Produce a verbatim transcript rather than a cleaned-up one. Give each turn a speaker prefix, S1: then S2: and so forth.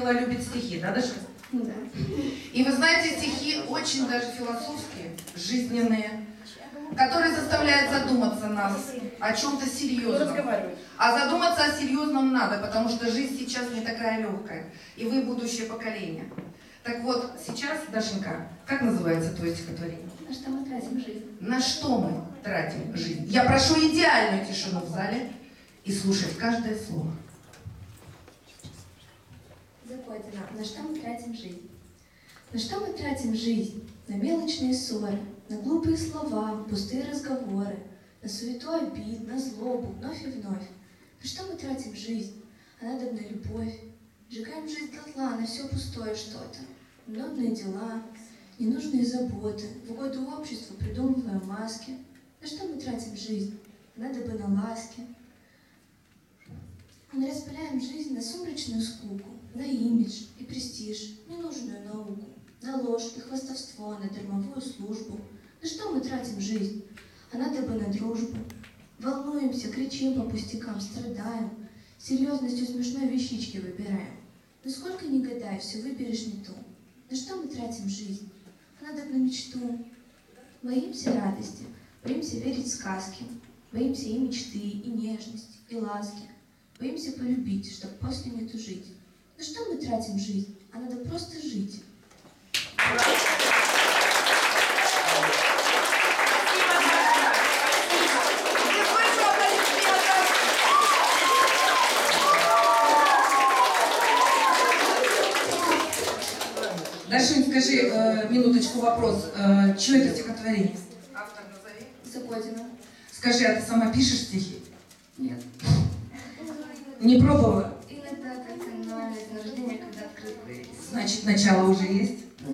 S1: слышала, любит стихи, да, Даша?
S2: Да.
S1: И вы знаете, стихи очень даже философские, жизненные, которые заставляют задуматься нас о чем-то серьезном. А задуматься о серьезном надо, потому что жизнь сейчас не такая легкая, и вы будущее поколение. Так вот, сейчас, Дашенька, как называется твое стихотворение?
S2: На что мы тратим жизнь?
S1: На что мы тратим жизнь? Я прошу идеальную тишину в зале и слушать каждое слово.
S2: Закодина. На что мы тратим жизнь? На что мы тратим жизнь? На мелочные ссоры, на глупые слова, пустые разговоры, на суету обид, на злобу, вновь и вновь. На что мы тратим жизнь? А надо на любовь. Сжигаем жизнь дотла на все пустое что-то. Нудные дела, ненужные заботы, в угоду обществу придумываем маски. На что мы тратим жизнь? Надо бы на ласки. Мы распыляем жизнь на сумрачную скуку, на имидж и престиж, ненужную науку, на ложь и хвастовство, на дармовую службу. На что мы тратим жизнь? А надо бы на дружбу. Волнуемся, кричим по пустякам, страдаем, серьезностью смешной вещички выбираем. Но сколько ни гадай, все выберешь не ту. На что мы тратим жизнь? А надо бы на мечту. Боимся радости, боимся верить в сказки, боимся и мечты, и нежности, и ласки. Боимся полюбить, чтоб после не тужить. На что мы тратим жизнь? А надо просто жить.
S1: Дашунь, скажи, э, минуточку вопрос. Э, чье это стихотворение? Автор назови.
S2: Закодина.
S1: Скажи, а ты сама пишешь стихи?
S2: Нет.
S1: Не пробовала?
S2: Иногда как-то на день рождения, когда открытка есть.
S1: Значит, начало уже есть?
S2: Ну